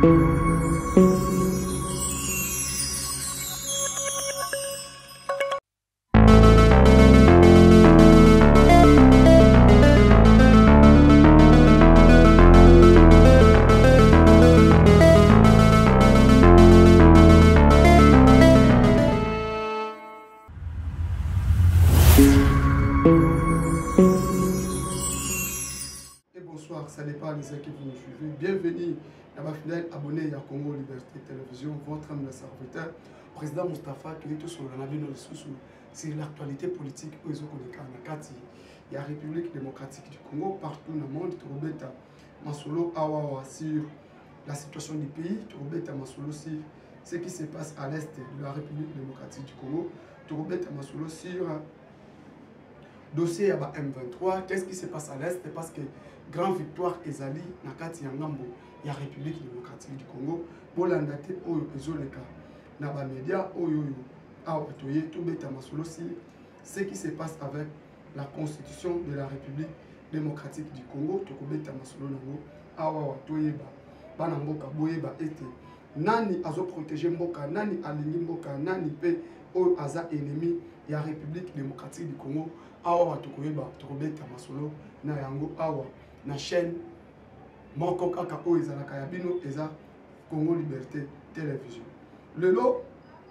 Ça dépend de ceux qui vous suivez. Bienvenue à ma fidèle abonné à Congo Liberté Télévision, votre âme de serviteur, président Moustapha, qui est tout sur l'actualité politique où ils ont il y a la République démocratique du Congo, partout dans le monde, Torobeta Masolo Awawa sur la situation du pays, Torobeta Masolo sur ce qui se passe à l'est de la République démocratique du Congo, Torobeta Masolo sur dossier à M23, qu'est-ce qui se passe à l'est? Parce que grande victoire ezali nakati ya ngambo ya République démocratique du Congo bolanda te oyo ezoleka na ba média oyo awa toye to beta masolo si ce qui se passe avec la constitution de la République démocratique du Congo to beta masolo nango awa toye ba bana mboka boyeba ete nani azo protéger mboka nani alingi mboka nani pe oyo aza ennemi ya République démocratique du Congo awa tokoyeba to beta masolo na yango awa na chaîne moko kaka o ezalaka ya bino eza Congo Liberté Télévision. Le lot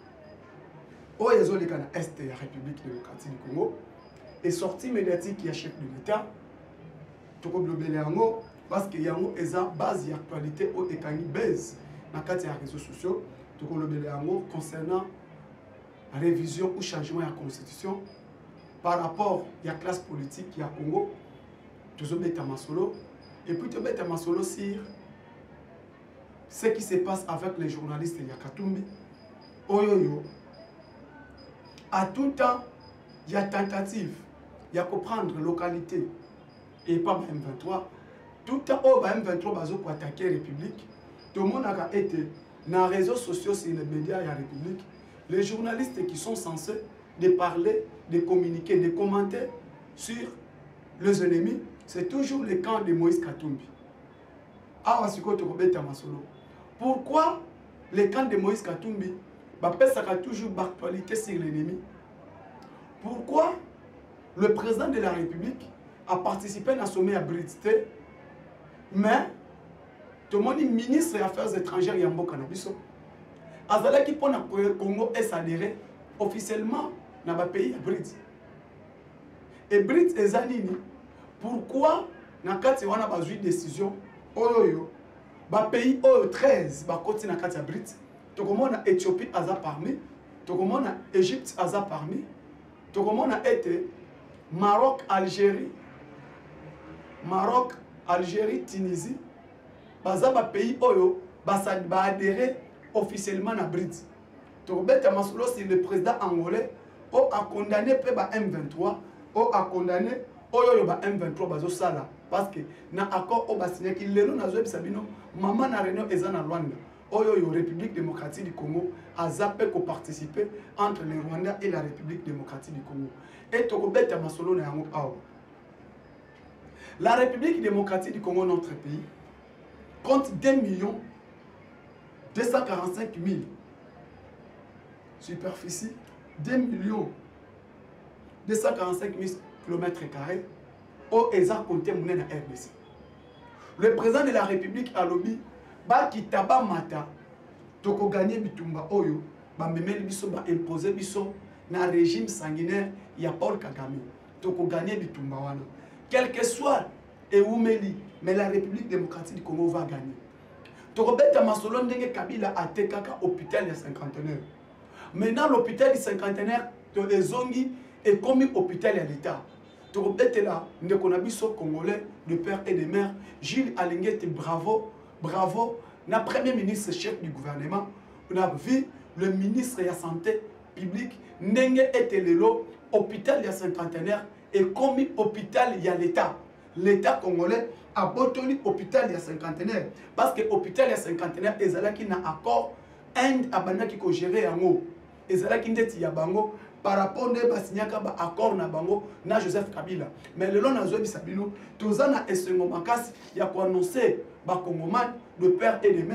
o ezoleka na est ya République démocratique du Congo est sorti médiatique ya chef de l'État toko blobele yango parce que yango eza base ya actualité o ekangi base na kati ya réseaux sociaux toko blobele yango concernant la révision ou changement ya constitution par rapport ya classe politique ya Congo. Masolo, et puis tu bête Masolo sur ce qui se passe avec les journalistes de Yakatumbi. Oyoyo. À tout temps, il y a tentative, il y a pour prendre localité et pas M23. Tout le temps, M23 pour attaquer la République. Tout le monde a été dans les réseaux sociaux, sur les médias et la République. Les journalistes qui sont censés de parler, de communiquer, de commenter sur les ennemis. C'est toujours le camp de Moïse Katumbi. Pourquoi le camp de Moïse Katumbi a toujours d'actualité sur l'ennemi? Pourquoi le président de la République a participé à un sommet à Brité, mais tout le monde est ministre des Affaires étrangères Yambo Canabiso. Azala qui pone le Congo est adhéré officiellement dans le pays à Brité. Et Brité est anini. Pourquoi, dans le cas où on a besoin de décision, le pays 13, le cas de Brit, tout le monde a Éthiopie parmi, tout le monde a Égypte parmi, tout le monde a été Maroc, Algérie, Tunisie, le pays a adhéré officiellement à Brit. Tout le président angolais a condamné M23, a condamné Oyo ba M23 bazo sala parce que na accord o ba signé ki lelo na zo bisabino maman na réunion ezana Rwanda Oyo République démocratique du Congo a zappé ko participer entre le Rwanda et la République démocratique du Congo et to ko beta masolo na yango awa. La République démocratique du Congo, notre pays, compte 2 245 000 superficie, 2 245 000 km², au ESA compté mon RDC. Le président de la République a lobby, qui taba mata, toko gagné bitumba oyo, memeli biso ba imposer biso na régime sanguinaire ya Paul Kagame. Toko gagné bitumba wana. Quel que soit et oumeli, mais la République démocratique du Congo va gagner. Toko beta masolo ndenge Kabila a tekaka hôpital ya cinquantenaire. Maintenant l'hôpital du cinquantenaire de Ezongi est comme hôpital à l'État. Toko beta là, ndeko na biso congolais de père et de mère, Gilles Alingete, bravo, bravo. Na premier ministre chef du gouvernement, on a vu le ministre de la santé publique, ndenge était le lot, hôpital ya cinquantenaire et comme hôpital ya l'État. L'État congolais a botoni hôpital ya cinquantenaire parce que hôpital ya cinquantenaire ezalaki na accord Inde abanaki ko gérer yango. Ezalaki ndeti ya bango par rapport ne basinyaka ba accord na bango na Joseph Kabila. Mais le long na zobi sabino tozana esengo makasi ya ko annoncer ba congomani de père et de mère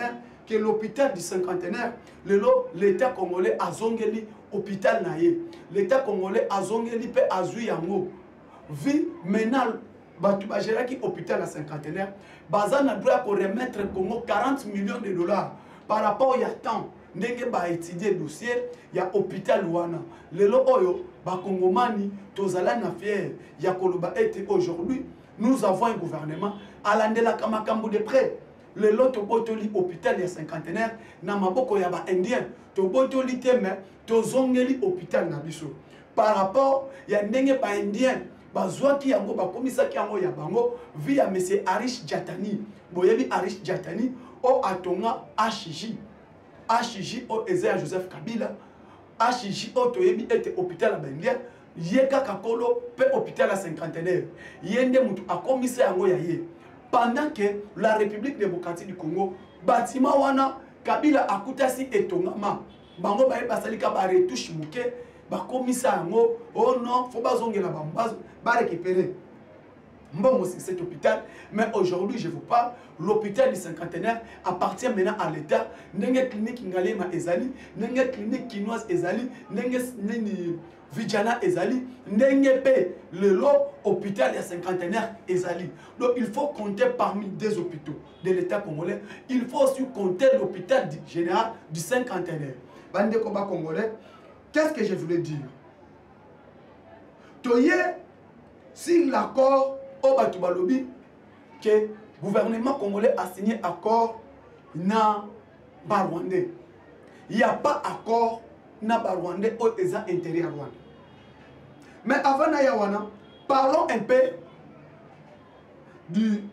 que l'hôpital du cinquantenaire, l'État congolais a zongeli hôpital naïe. L'État congolais a zongeli pe azui yango. Vi maintenant batu bajeraki hôpital à cinquantenaire, bazana doit remettre Congo 40 millions de dollars par rapport à temps. Ndenge ba étudier dossier ya hôpital wana. Lelo oyo ba kongomani tozala na fier ya koloba ete aujourd'hui nous avons un gouvernement à l'andela kamakambu de près. Lelo to botoli hôpital ya cinquantenaire na maboko ya ba indien to botoli teme to zongeli hôpital na biso par rapport ya ndenge ba indien bazwaki yango bakomisaki yango ya bango via monsieur Arish Jatani. Boyebi Arish Jatani o atonga HJ o Ezea Joseph Kabila HJ o toyebi ete hôpital ya Bendia yeka kakolo pe hôpital à cinquantenaire yende mutu akomisa yango ya ye pendant que la République démocratique du Congo bâtiment wana Kabila akutasi etongama bango baye basalika ba retouche muke bakomisa yango oh non faut bazongela bambazo ba récupérer mbongo c'est cet hôpital. Mais aujourd'hui je vous parle, l'hôpital du cinquantenaire appartient maintenant à l'État. Nenge clinique ngalema ezali, nenge clinique kinoise ezali, nenge Vijana ezali, nenge pe le lot hôpital du cinquantenaire ezali. Donc il faut compter parmi des hôpitaux de l'État congolais, il faut aussi compter l'hôpital général du cinquantenaire. Bande combat congolais, qu'est-ce que je voulais dire? Toye si l'accord au Batubalobi que le gouvernement congolais a signé accord na Barwandais. Il n'y a pas accord na Barwandais au intérieur Rwanda. Mais avant na yawana, parlons un peu du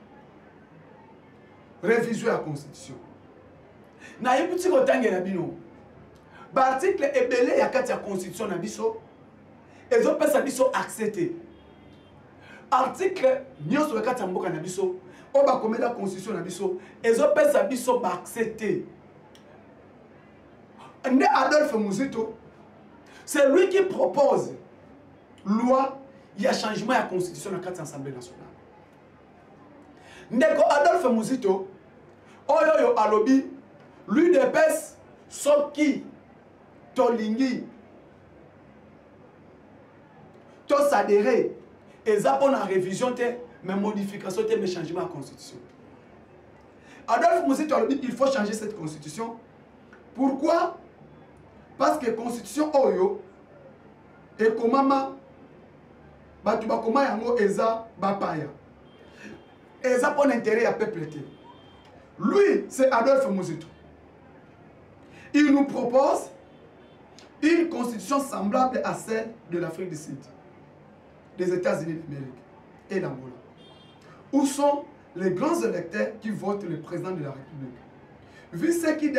révision de la Constitution. Na yebuti kotange na bino. Ba article ebele ya kati ya Constitution na biso ezo pesa biso accepter. Article nyonso ya kati ya mboka na biso o ba komela Constitution na biso ezo pesa biso ba accepter. Nde Adolphe Muzito, c'est lui qui propose loi ya changement ya Constitution na kati ya Assemblée nationale. Ndeko Adolphe Muzito oyo alobi lui de pes soki tolingi to s'adhérer et ça pour la révision mais modification mais changement de la constitution. Adolphe Muzito alobi il faut changer cette constitution. Pourquoi? Parce que constitution oyo et komama batu bakoma yango eza bapaya eza pour l'intérêt à peuple. Lui c'est Adolphe Muzito. Il nous propose une constitution semblable à celle de l'Afrique du Sud, des États-Unis d'Amérique et d'Angola, où sont les grands électeurs qui votent le président de la République. Vu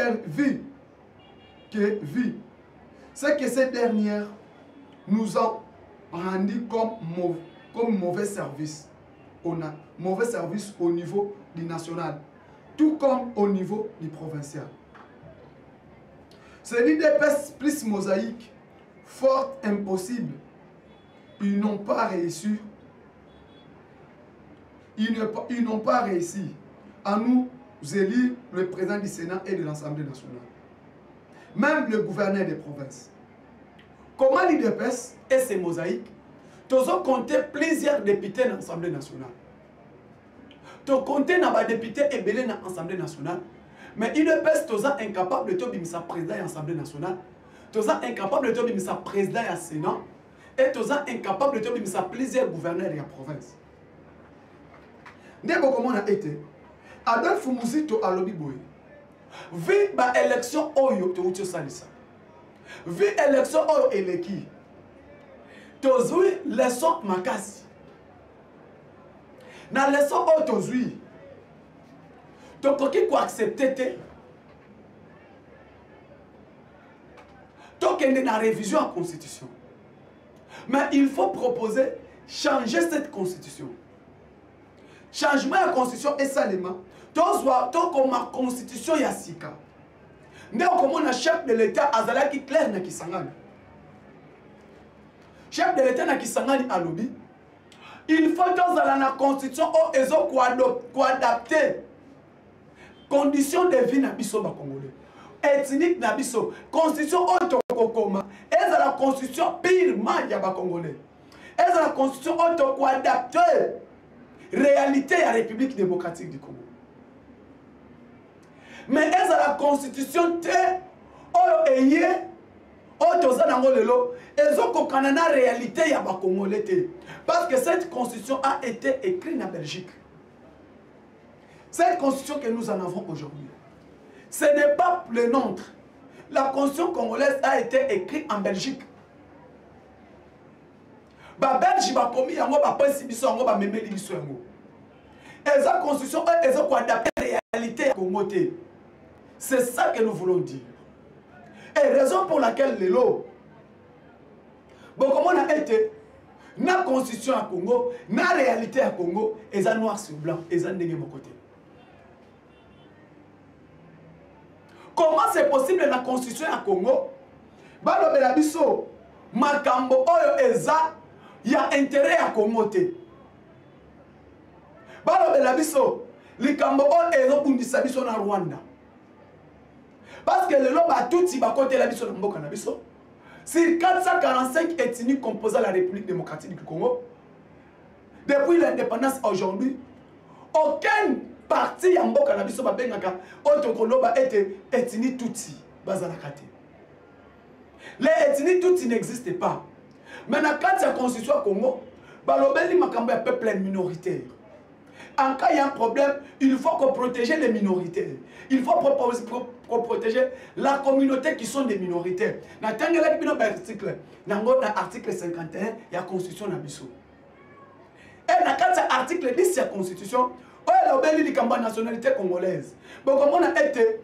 ce que ces dernières nous ont rendu comme mauvais service. On a mauvais service au niveau du national, tout comme au niveau du provincial. C'est l'IDPS plus mosaïque, fort impossible. Ils n'ont pas réussi. Ils n'ont pas réussi à nous élire le président du Sénat et de l'Assemblée nationale. Même le gouverneur des provinces. Comment l'IDPS et ses mosaïques, ils ont compté plusieurs députés dans l'Assemblée nationale. Ils ont compté des députés et belés dans l'Assemblée nationale. Mais l'IDPS est incapable de te président de l'Assemblée nationale. Ils sont incapables de te président du Sénat. Et ils sont incapables de te plusieurs gouverneurs de la province. Ndeko comment on a été? Adolphe Muzito a lobby boy. Vu l'élection oyo te uti salisa. Vu l'élection oyo eleki. Tozui leçon makasi. Na leçon oyo tozui. Tokoki ko accepter te. Tokende na révision en constitution. Mais il faut proposer changer cette constitution. Changement de la constitution est seulement comme la constitution yasika. Nous comme un chef de l'État azala qui clair na kisangani. Chef de l'État na kisangani alobi. Il faut dans la constitution ou ezo ko adapter condition de vie na biso ba congolais ethnique na biso constitution autokokoma eza la constitution purement ya ba congolais eza la constitution autoko adapter réalité ya République démocratique du Congo mais eza la constitution te oyo eye oyo toza nango lelo ezokokana na réalité ya ba congolais te parce que cette constitution a été écrite en Belgique. Cette constitution que nous en avons aujourd'hui, ce n'est pas le nôtre. La constitution congolaise a été écrite en Belgique. Ba Belge ba komi yango ba pesi biso yango ba memeli biso yango. Eza constitution eza ko adapter réalité ya Congo te. C'est ça que nous voulons dire. Et raison pour laquelle lelo bon comment on a été na constitution à Congo, na réalité à Congo, eza noir sur blanc, eza ndenge mon côté. Comment c'est possible la constitution à Congo? Balo bela biso makambo oyo eza ya intérêt à Congo te. Balo bela biso likambo oyo ezo bundisa biso na Rwanda. Parce que le loba touti ba côté la biso na mboka na biso. Sur 445 ethnies composant la République démocratique du Congo, depuis l'indépendance aujourd'hui, aucun parti en Mboka na biso babengaka otokoloba ete ethnie Tutsi bazalakate. Les ethnies Tutsi n'existent pas. Maintenant quand il y a constitution Congo, balobeli makambo ya peuple minoritaire. En cas il y a un problème, il faut qu'on protège les minorités. Il faut protéger la communauté qui sont des minorités. Dans l'article 51, il y a la constitution na biso. Et dans l'article 10, il y a la constitution. Il y a la nationalité congolaise. Donc, comment on a été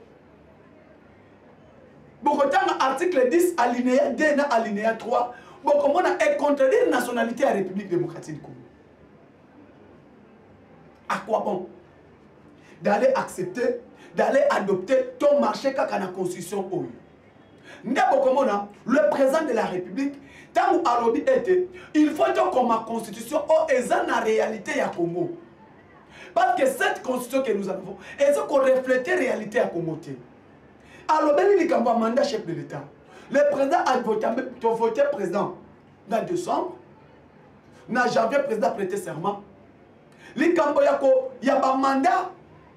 l'article 10, alinéa 2, alinéa 3, comment on a contredit la nationalité à la République démocratique du Congo. À quoi bon? D'aller accepter, d'aller adopter ton marché quand la constitution oyo. Le président de la République, tant où alobi était, il faut que ma constitution est en réalité à Congo. Parce que cette constitution que nous avons, elle doit refléter la réalité à Congo. Alors, il y a un mandat chef de l'État. Le président a voté président en décembre. En janvier, le président a prêté serment. Il y a un mandat.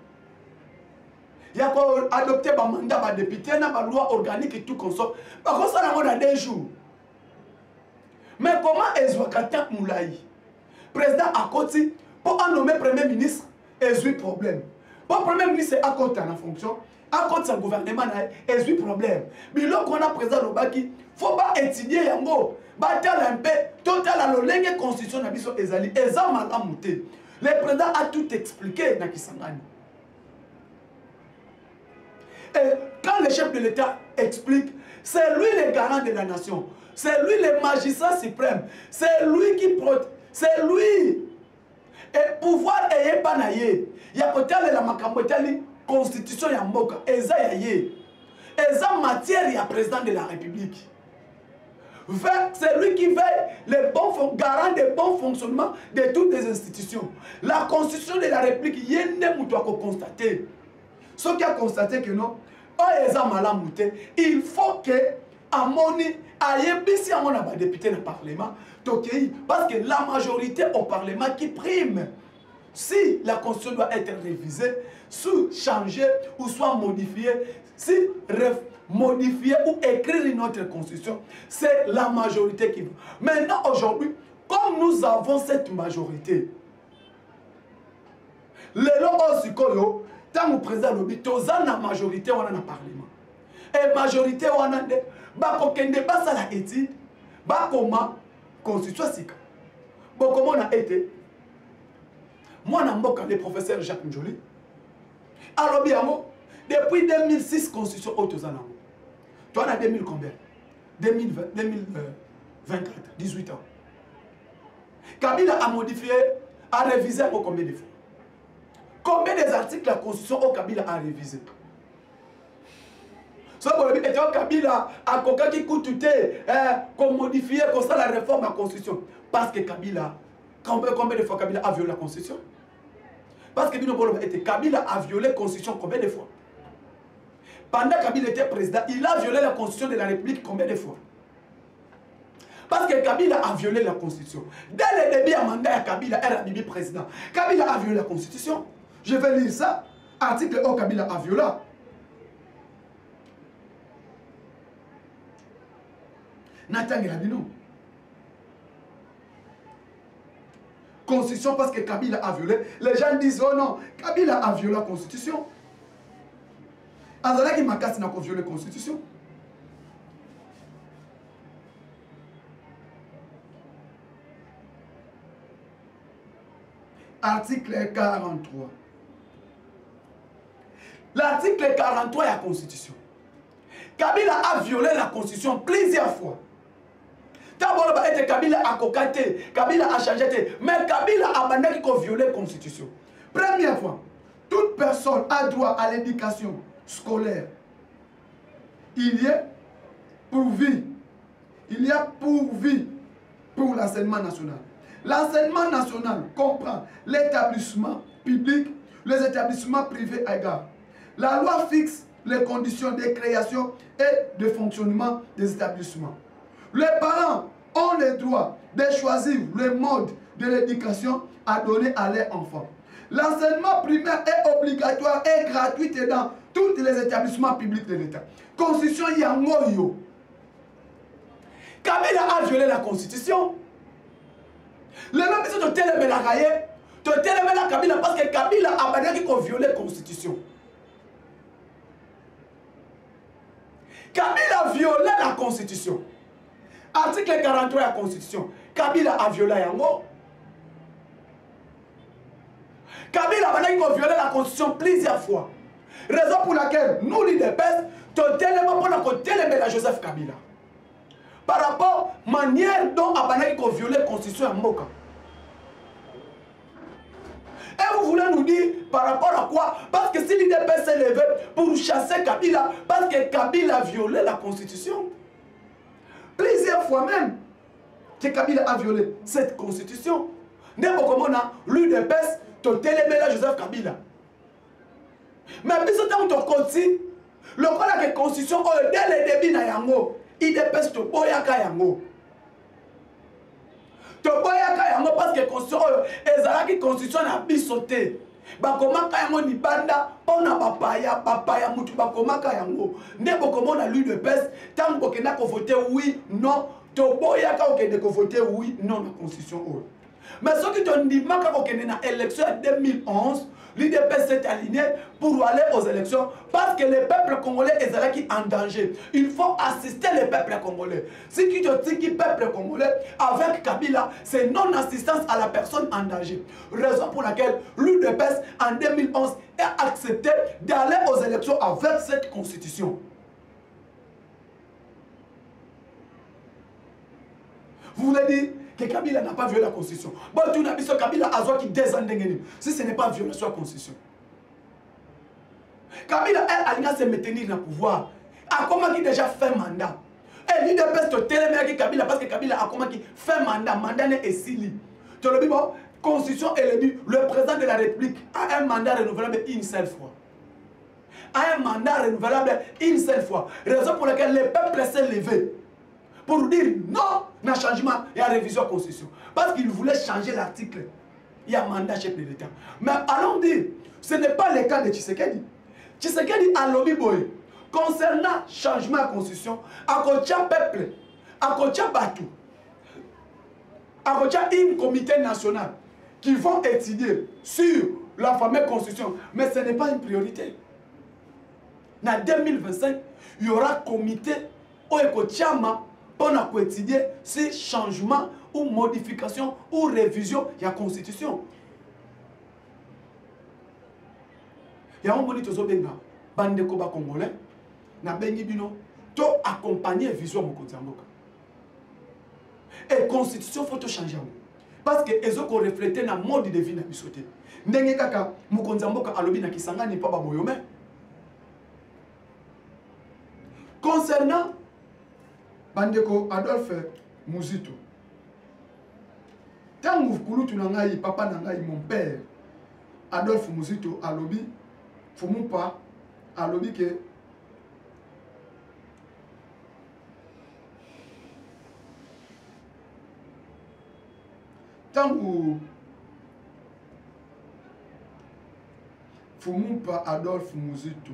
Il y a adopté un mandat de député, une loi organique et tout comme ça. Par contre, ça a 2 jours. Mais comment Ezouakata Moulaï, président à côté, pour en nommer premier ministre, il y a problème. Pour premier ministre, c'est à côté de la fonction, à côté de gouvernement, il y a problème. Mais là, qu'on a président Lobaki, il ne faut pas étudier Yango. Batal un peu, total à la constitution de Biso Ezali, Ezam à la montée. Le président a tout expliqué dans Kisangani. Et quand le chef de l'État explique, c'est lui le garant de la nation, c'est lui le magistrat suprême, c'est lui qui protège, c'est lui. Et pouvoir est pas naïe. Il y a peut-être la makamotali constitution ya mboka, eza yaye. Eza matière ya président de la République. C'est lui qui veille le bon garant de bon fonctionnement de toutes les institutions. La constitution de la République, il y a constater. Ce qui a constaté que non, il faut que Amoni aille ici à mon député dans le Parlement, parce que la majorité au Parlement qui prime. Si la constitution doit être révisée, soit changée ou soit modifiée, si modifier ou écrire une autre constitution, c'est la majorité qui veut. Maintenant, aujourd'hui, comme nous avons cette majorité, le logo sikoyo, tant que président lobi, tozan la majorité on a dans parlement. Et majorité on a de, ba kokende pas ça la étude, ba comment constitution sika. Bon comment on a été? Moi na mboka le professeur Jacques Njoli. Alors bien depuis 2006 constitution autozana. Toi, on a 2000 combien? 2024, 18 ans. Kabila a modifié, a révisé combien de fois? Combien des articles de la Constitution au Kabila a révisé? So, Kabila a coca qui coûte qu'on modifie, qu'on ça la réforme de la Constitution. Parce que Kabila, combien de fois Kabila a violé la Constitution? Parce que Kabila a violé la Constitution combien de fois? Pendant que Kabila était président, il a violé la Constitution de la République combien de fois? Parce que Kabila a violé la Constitution. Dès le début du mandat de Kabila, elle a mis président. Kabila a violé la Constitution. Je vais lire ça. Article 1, Kabila a violé. Nathan Grabino. Constitution parce que Kabila a violé. Les gens disent, oh non, Kabila a violé la Constitution. Azala qui m'a cassé n'a pas violé la Constitution. Article 43. L'article 43 est la Constitution. Kabila a violé la Constitution plusieurs fois. Kabila a cocaté, Kabila a changé, mais Kabila a violé la Constitution. Première fois, toute personne a droit à l'éducation scolaire. Il y a pourvu. Il y a pourvu pour l'enseignement national. L'enseignement national comprend l'établissement public, les établissements privés à égard. La loi fixe les conditions de création et de fonctionnement des établissements. Les parents ont le droit de choisir le mode de l'éducation à donner à leurs enfants. L'enseignement primaire est obligatoire et gratuit dans tous les établissements publics de l'État. Constitution Yangoyo. Kabila a violé la Constitution. Les mêmes sont de Télémé la Raye, de Télémé la Kabila parce que Kabila a violé la Constitution. Kabila a violé la Constitution. Article 43 de la Constitution. Kabila a violé Yango. Kabila a violé la Constitution plusieurs fois. Raison pour laquelle nous, l'IDPS, nous la Joseph Kabila. Par rapport à la manière dont a violé la Constitution à Moka. Et vous voulez nous dire par rapport à quoi? Parce que si l'IDPS s'est levé pour chasser Kabila, parce que Kabila a violé la Constitution. Plusieurs fois même que Kabila a violé cette Constitution. N'importe comment l'UDPS la Joseph Kabila. Mais puis ce temps on continue, le cas de la Constitution dès le début na yango, IDPS to boyaka yango. To boyaka yango parce que Constitution ezalaki Constitution na bisoté. Bakomaka yango ni banda pona papaya mutu bakomaka yango. N'importe comment l'UDPS tant bokena ko voter oui non, to boyaka okende ko voter oui non la Constitution. Mais ce qui te dit, quand on a l'élection en 2011, l'IDPS s'est aligné pour aller aux élections parce que le peuple congolais est en danger. Il faut assister le peuple congolais. Si tu te dis que le peuple congolais, avec Kabila, c'est non-assistance à la personne en danger. Raison pour laquelle l'UDPS en 2011 a accepté d'aller aux élections avec cette constitution. Vous voulez dire que Kabila n'a pas violé la Constitution. Bon, tu n'as pas Kabila a qui descend si ce n'est pas violation de la Constitution. Kabila, elle a se maintenir dans le pouvoir. A comment qui déjà fait mandat. Et l'IDPS te télémère Kabila parce que Kabila a comment qui fait mandat. Mandat n'est sili. Tu le dis bon, Constitution est le président de la République a un mandat renouvelable une seule fois. A un mandat renouvelable une seule fois. Raison pour laquelle le peuple s'est levé. Pour dire non, il y a changement, il y a révision de la Constitution. Parce qu'il voulait changer l'article. Il y a un mandat chef de l'État. Mais allons dire, ce n'est pas le cas de Tshisekedi. Tshisekedi a lobby boy. Concernant changement de la Constitution, à côté peuple, à côté Batou, à côté une comité national qui vont étudier sur la fameuse Constitution. Mais ce n'est pas une priorité. En 2025, il y aura un comité au Ekotiama pour étudier ces changements ou modifications ou révisions de la Constitution. Il y a un moniteur qui est bande congolais, na bengi bino to accompagner la vision de Mokonzamboka. Et la Constitution, il faut changer. Parce que les autres reflètent le mode de vie na bisoté. Ndenge kaka Mokonzamboka alobi na kisanga ni pas baboyome. Concernant Bandeko Adolphe Muzito. Tant que vous papa nangai, mon père, Adolphe Muzito alobi Fumupa alobi que tangu Fumupa Adolphe Muzito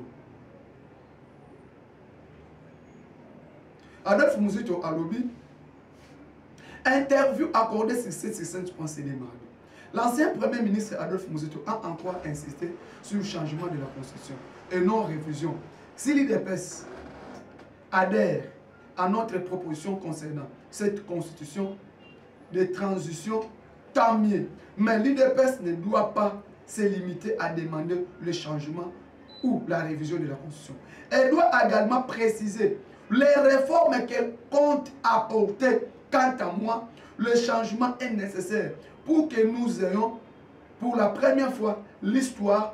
alobi interview accordée sur cette CD mardi. L'ancien Premier ministre Adolphe Muzito a encore insisté sur le changement de la Constitution et non révision. Si l'IDPS adhère à notre proposition concernant cette Constitution de transition, tant mieux. Mais l'IDPS ne doit pas se limiter à demander le changement ou la révision de la Constitution. Elle doit également préciser les réformes qu'elle compte apporter. Quant à moi, le changement est nécessaire pour que nous ayons, pour la première fois, l'histoire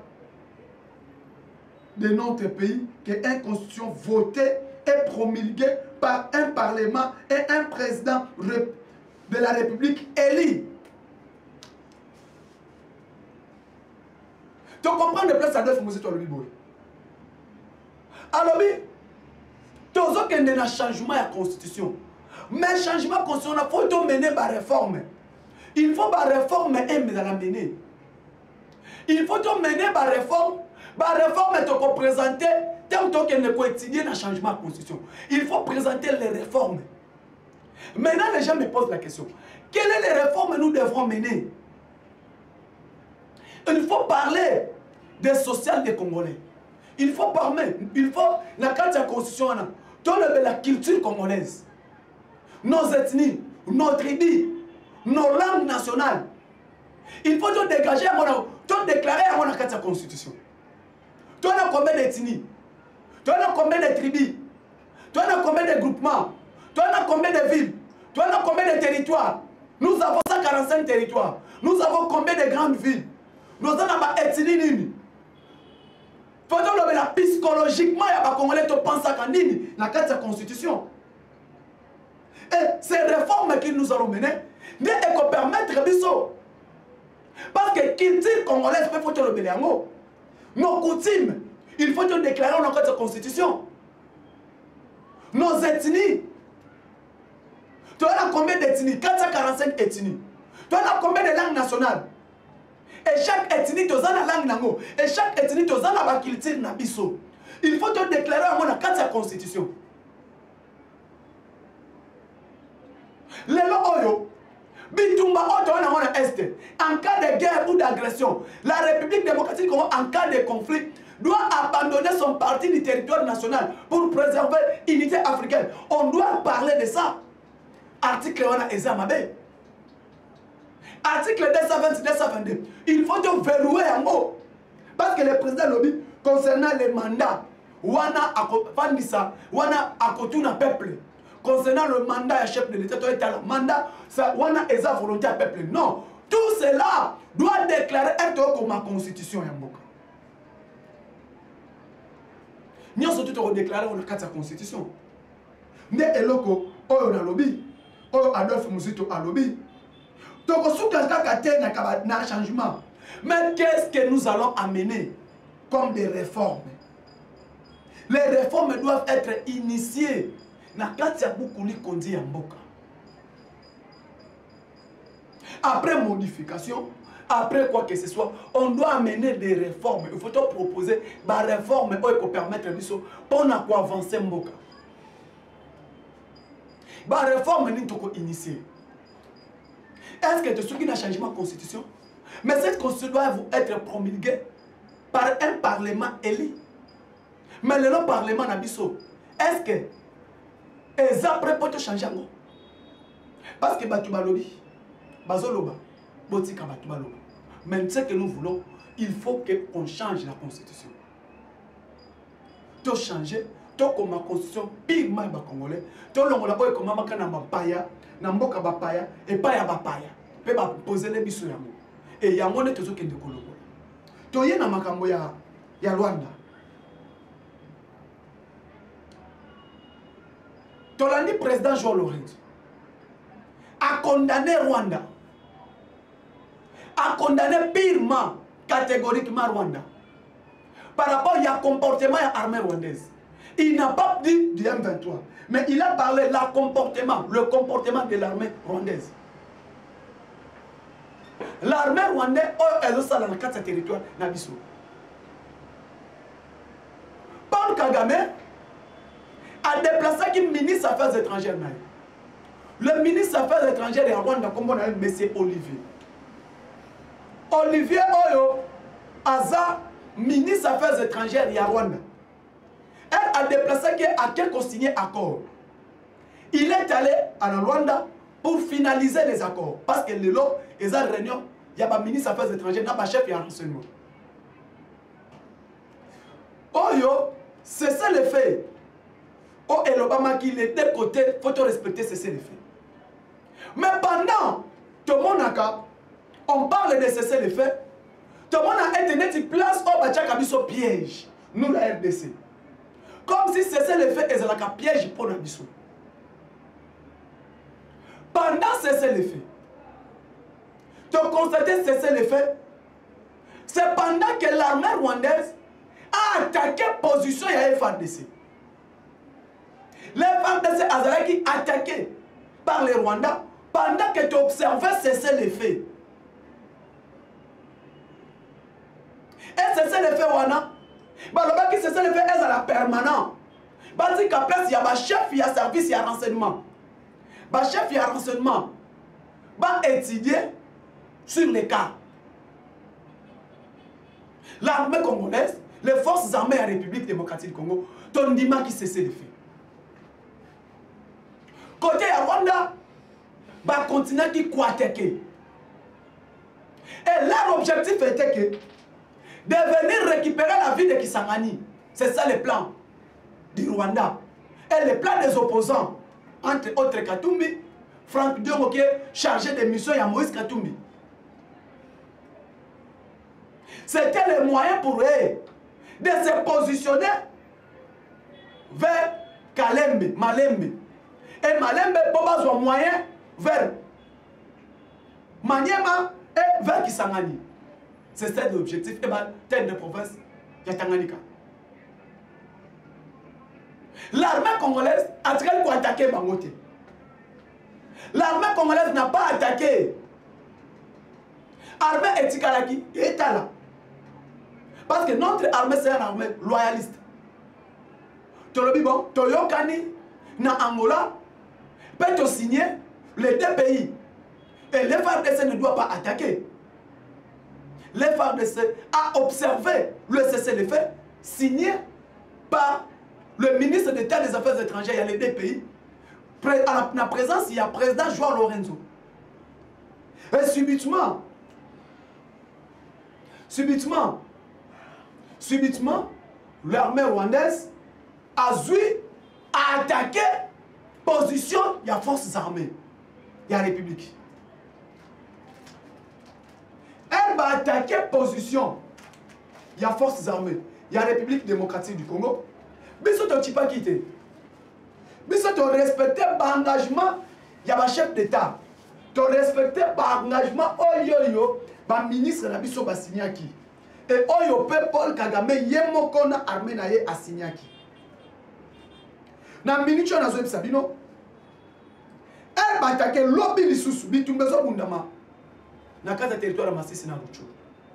de notre pays, qu'une constitution votée et promulguée par un parlement et un président de la République élu. Tu comprends de place Adolphe Muzito à l'Oliboy. Alors, tu as un changement de la constitution. Mais changement de constitution, il faut mener la réforme. Il faut la réforme et la mener. Il faut mener la réforme. La réforme est présentée tant qu'elle ne peut étudier le changement de constitution. Il faut présenter les réformes. Maintenant, les gens me posent la question. Quelles sont les réformes que nous devrons mener? Il faut parler des social des Congolais. Il faut parler, la carte de la constitution, la culture congolaise, nos ethnies, nos tribus, nos langues nationales. Il faut dégager, déclarer à la carte de la constitution. Tu as combien d'ethnies? Tu as combien de tribus? Tu as combien de groupements? Tu as combien de villes? Tu as combien de territoires? Nous avons 145 territoires. Nous avons combien de grandes villes? Nous avons des ethnies. Psychologiquement, il y a des Congolais qui pensent à la carte de la Constitution. Et ces réformes que nous allons mener, ne permettre biso. Parce que la culture congolaise peut faire le béliango. Nos coutumes, il faut déclarer dans la carte de la Constitution. Nos ethnies. Tu as combien d'ethnies? 445 ethnies. Tu as combien de langues nationales? Et chaque ethnie, tu as la langue nango. Et chaque ethnie, tu as la culture nabiso. Il faut te déclarer dans la carte de la Constitution. Lelo oyo, bitumba oto na est. En cas de guerre ou d'agression, la République démocratique du Congo, en cas de conflit, doit abandonner son parti du territoire national pour préserver l'unité africaine. On doit parler de ça. Article 1 Ezamabe. Article 220-222. Il faut te verrouiller en haut. Parce que le président lobby, concernant les mandats, wana akofandisa, wana akotuna peuple. Concernant le mandat chef de l'État, le mandat, wana eza volonté à peuple. Non. Tout cela doit déclarer être comme ma constitution. Nous avons tout déclaré dans la carte de la constitution. Ne eloko, oyo na lobby, oyo Adolphe Muzito a lobby. Donc, sous un changement. Mais qu'est-ce que nous allons amener comme des réformes? Les réformes doivent être initiées. Après modification, après quoi que ce soit, on doit amener des réformes. Il faut proposer des réformes pour permettre pour avancer Mboka. Des réformes nous initier. Est-ce que tu souviens d'un changement de constitution? Mais cette constitution doit être promulguée par un parlement élu. Mais le parlement Nabiso, est-ce que ils sont prêts pour changer? Parce que Batubalobi, Bazoloba, Botika Batubaloba. Mais ce que nous voulons, il faut qu'on change la constitution. Tu changer, tu comme la constitution, pire mal Congolais, tu l'ongola comme Makana Bapaya. Namboka bapaya et pas ya bapaya pe ba poser les biso yango et yango ne tozo kende koloko to ye na makambo ya Rwanda to landi président João Lourenço a condamné Rwanda, a condamné pirement catégoriquement Rwanda. Par rapport à comportement de l'armée rwandaise. Il n'a pas dit du M23, mais il a parlé le comportement de l'armée rwandaise. L'armée rwandaise, elle est dans le territoire Nabiso. Paul Kagame a déplacé qui ministre des Affaires étrangères. Le ministre des Affaires étrangères de Rwanda, comme on a dit, M. Olivier. Olivier Oyo, Aza, ministre des Affaires étrangères de Rwanda. Elle a déplacé qui a quelqu'un signé accord. Il est allé à la Rwanda pour finaliser les accords. Parce que le lot, ils ont réunion, il y a un ministre des Affaires étrangères, il y a un chef et un renseignement. Oyo, c'est ça le fait. Oh, et l'Obama qui est de côté, il faut respecter cesser le fait. Mais pendant tout le monde on parle de cesser le fait, tout le monde a été place au Bachakabiso piège, nous la RDC. Comme si cesser le fait est un piège pour nous. Pendant cesser le fait, tu constates cesser le fait, c'est pendant que l'armée rwandaise a attaqué position de la FARDC. Les FARDC a été attaqué par les Rwandais pendant que tu observais cesser les faits. Et cesser les faits, Wana, le cesser les faits est à la permanente. Parce qu'à place, il y a un chef, il y a service, il y a renseignement. Le chef, il y a renseignement. Va étudier sur les cas. L'armée congolaise, les forces armées de la République démocratique du Congo, ton dima qui cesse les faits. Côté Rwanda, va continuer qui attaquer. Et leur objectif était que de venir récupérer la vie de Kisangani. C'est ça le plan du Rwanda. Et le plan des opposants, entre autres Katumbi, Franck Diongo qui est chargé de mission à Moïse Katumbi. C'était le moyen pour eux de se positionner vers Kalembe, Malembe. Et Malembe, pour avoir moyen vers Maniema et vers Kisangani. C'est ça l'objectif. Et bien, tête de province, il y a Tanganyika. L'armée congolaise a traité pour attaquer Bangote. L'armée congolaise n'a pas attaqué. L'armée Etikalaki est là. Parce que notre armée, c'est une armée loyaliste. Bon, Toyokani, na Angola, peut signer les deux pays. Et les FARDC ne doivent pas attaquer. Les FARDC a observé le cessez-le-feu signé par le ministre d'État des Affaires étrangères. Il y a les deux pays. À la présence, il y a le président João Lorenzo. Et subitement, l'armée rwandaise a attaqué position, il y a forces armées, il y a la République. Elle va attaquer position, il y a forces armées, il y a la République démocratique du Congo. Mais si tu n'as pas quitté, mais si tu as respecté l'engagement, il y a un chef d'État. Tu as respecté l'engagement, le ministre de la Bisso Bassignaki. Et Oyo Paul Kagame, Yemokona armée naye Assignaki. Na minute na zo Sabino. Elle va attaquer lobby lisusu bitumbezo bundama. Na kata territoire Masisi na Ruchuru.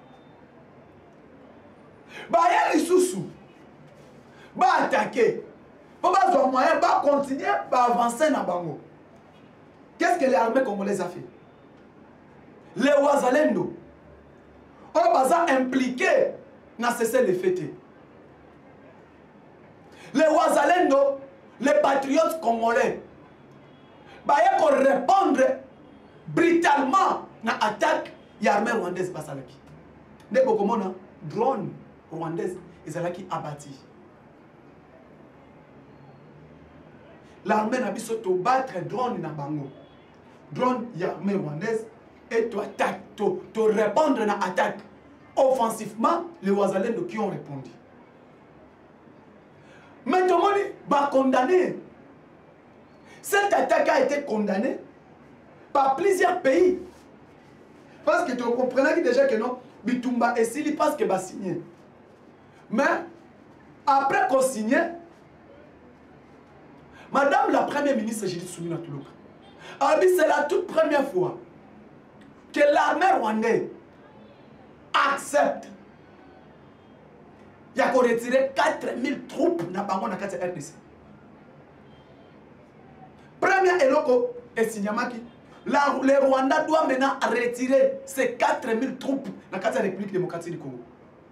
Ba ya lisusu. Ba attaquer. Pour ba zo moyen ba continuer ba avancer na bango. Qu'est-ce que l'armée congolaise a fait? Les Wazalendo on va impliquer dans cessez-le-feu. Les Wazalendo, les patriotes congolais, ils vont répondre brutalement à l'attaque de l'armée rwandaise. Dès que le drone rwandaise est abattu. L'armée n'a pas pu battre drone dans Bango. Drone de l'armée rwandaise et tu attaques, tu répondre à l'attaque. Offensivement, les Wazalendo qui ont répondu. Mais tout le monde va condamner. Cette attaque a été condamnée par plusieurs pays. Parce que tu comprends déjà que non, bitumba esili parce que ba signé. Mais après qu'on signe, Madame la Première ministre Judith Suminwa Tuluka, c'est la toute première fois que l'armée rwandaise accepte. Il y a retiré 4000 troupes dans la RDC. Première éloko et Sinyamaki, le Rwanda doit maintenant retirer ces 4000 troupes dans la République démocratique du Congo.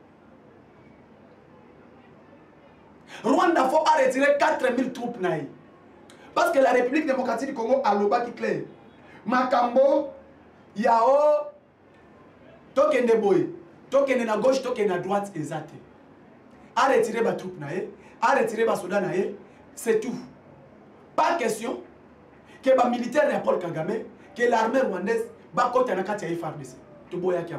Rwanda faut retirer 4000 troupes. Parce que la République démocratique du Congo a le bas qui clair. Makambo, Yao, Token de Boy, Token à gauche, Token à droite, exact. A retirer ma troupe, a retirer ma soldat, c'est tout. Pas question que les militaires de Paul Kagame, que l'armée rwandaise, va côté na kati ya FARDC. To boya kiam.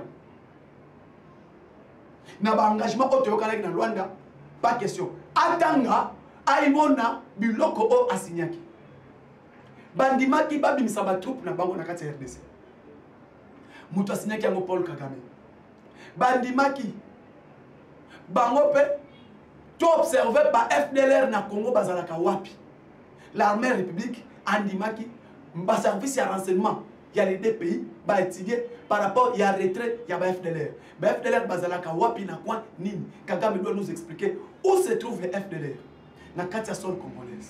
Na ba engagement au Toyokana na Rwanda, pas question. Atanga, aimona, biloko o asinyaki. Bandimaki babimisa ba troupe na bango na kati ya RDC. Mutu asinyaki yango Paul Kagame. Bandimaki bango pe to observé par FDLR na Congo bazalaka wapi. L'armée république andimaki ba service de renseignement. Il y a les deux pays ba étudier par rapport il y a retrait il y a ba FDLR. Ba FDLR bazalaka wapi na coin nini. Kagame doit nous expliquer où se trouve les FDLR na kati ya sol congolaise.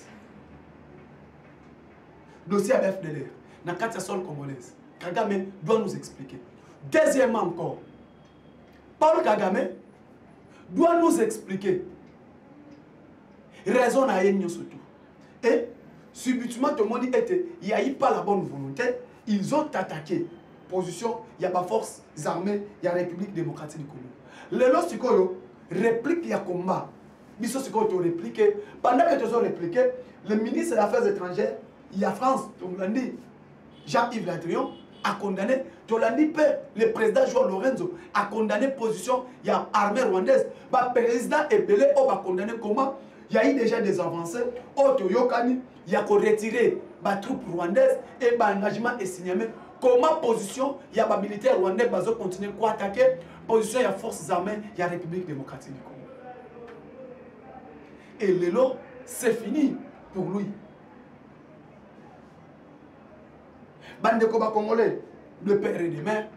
Dossier à FDLR na kati ya sol congolaise. Kagame doit nous expliquer. Deuxièmement encore, Paul Kagame doit nous expliquer raison à Yenyo surtout. Et subitement tout le monde était, il n'y a eu pas la bonne volonté, ils ont attaqué. Position, il y a pas forces armées, il y a la République démocratique du Congo. Le lot sikoyo réplique il y a combat. Biso sikoyo to répliqué. Pendant que tu as répliqué, le ministre des Affaires étrangères, il y a France, Jean-Yves Le Drian a condamné, le président João Lorenzo a condamné position, il y a armée rwandaise, le président Ebele a condamné comment il y a eu déjà des avancées, il y a retiré les troupes rwandaises et l'engagement est signé. Comment position, il y a des militaires rwandais qui continuent à attaquer, position, il y a forces armées, il y a République démocratique du Congo. Et le lot, c'est fini pour lui. Bandeko ba Congolais, le père et des mères,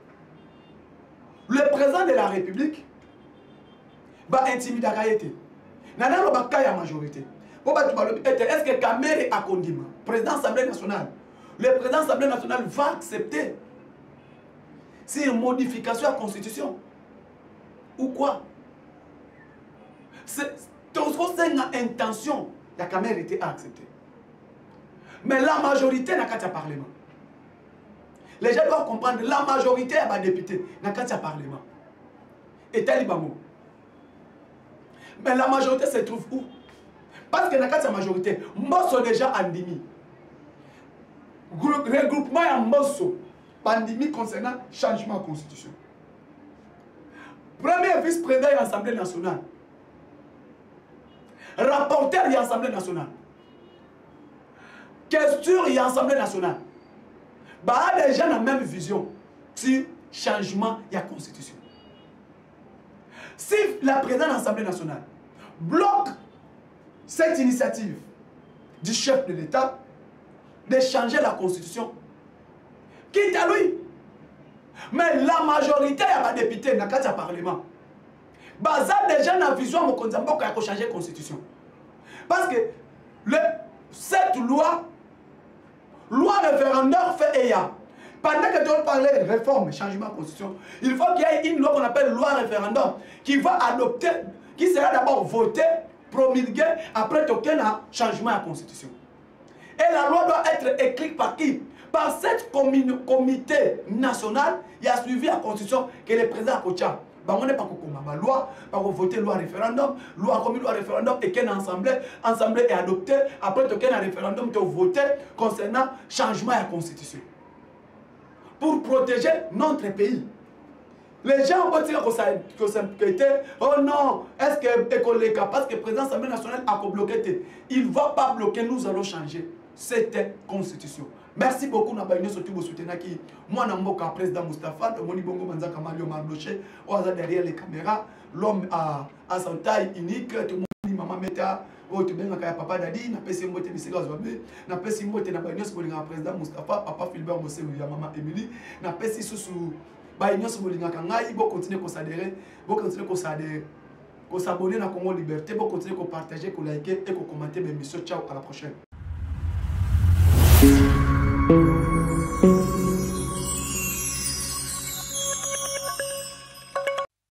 le président de la République va intimider Gaïté. Nana lo ba kaya majorité. Est-ce que Kamere a condamné le président de l'Assemblée nationale? Le président de l'Assemblée nationale va accepter c'est une modification à la Constitution. Ou quoi? C'est une intention. La Kamere était acceptée. Mais la majorité n'a qu'à parlement. Les gens doivent comprendre la majorité est député n'a qu'à parlement. Et Talibamo. Mais la majorité se trouve où? Parce que dans la majorité, Mbosso déjà andimi. Regroupement à Mbosso, andimi concernant changement de la constitution. Premier vice-président de l'Assemblée nationale. Rapporteur de l'Assemblée nationale. Question de l'Assemblée nationale. Bah, les gens ont la même vision sur le changement de la constitution. Si la présidente de l'Assemblée nationale bloque cette initiative du chef de l'État de changer la constitution, quitte à lui. Mais la majorité des députés dans le Parlement, les gens ont la vision de changer la constitution. Parce que cette loi référendaire fait EIA. Pendant que tu parles de réforme, changement de constitution, il faut qu'il y ait une loi qu'on appelle loi référendaire qui va adopter, qui sera d'abord votée, promulguée, après aucun changement à la constitution. Et la loi doit être écrite par qui? Par cette comité national, il a suivi la constitution que le président a coaché. On n'est pas comme la loi, par voter loi référendum, loi comme loi référendum et qu'une assemblée est adoptée, après aucun référendum tu voté concernant changement à la constitution. Pour protéger notre pays. Les gens vont dire que c'est oh non, est-ce que parce que le président de l'Assemblée nationale a bloqué? Il ne va pas bloquer, nous allons changer cette constitution. Merci beaucoup na ba nyonso tout soutenir qui moi na mboka président Moustapha moni bongo manzaka Malio Mardoché oza derrière les caméras l'homme à sa taille unique tout monde maman Meta o to benga ka papa Dadi na pesi mbote bisika zwabe na pesi mbote na ba nyonso bolinga président Moustapha papa Philbert Moselu ya maman Émilie na pesi susu ba nyonso bolinga ka ngai bo continuer ko s'adhérer bo continuer ko s'adhérer ko s'abonner na Congo Liberté bo continuer ko partager ko liker et ko commenter mes émissions. Ciao, à la prochaine.